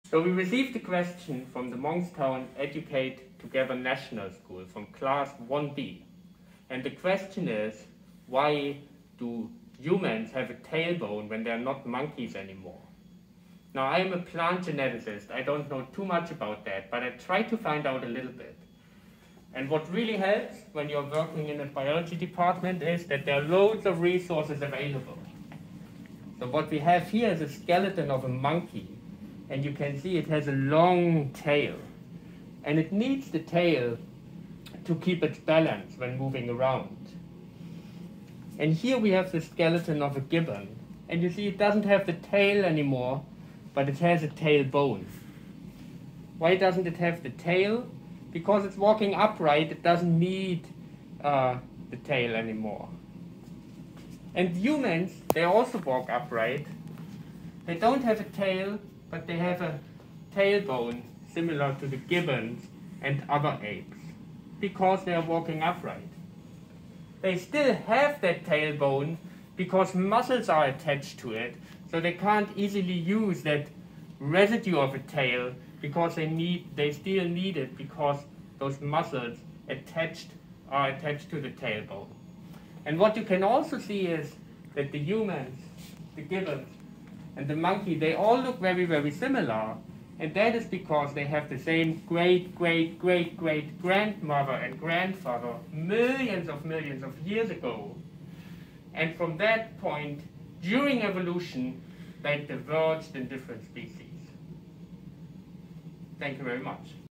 So we received a question from the Monkstown Educate Together National School from class 1B. And the question is, why do humans have a tailbone when they're not monkeys anymore? Now, I am a plant geneticist. I don't know too much about that, but I try to find out a little bit. And what really helps when you're working in a biology department is that there are loads of resources available. So what we have here is a skeleton of a monkey. And you can see it has a long tail. And it needs the tail to keep its balance when moving around. And here we have the skeleton of a gibbon. And you see it doesn't have the tail anymore, but it has a tailbone. Why doesn't it have the tail? Because it's walking upright, it doesn't need the tail anymore. And humans, they also walk upright. They don't have a tail, but they have a tailbone similar to the gibbons and other apes, because they are walking upright. They still have that tailbone because muscles are attached to it, so they can't easily use that residue of a tail because they still need it because those muscles are attached to the tailbone. And what you can also see is that the humans, the gibbons, and the monkey, they all look very, very similar. And that is because they have the same great-great-great-great-grandmother and grandfather millions of years ago. And from that point, during evolution, they diverged in different species. Thank you very much.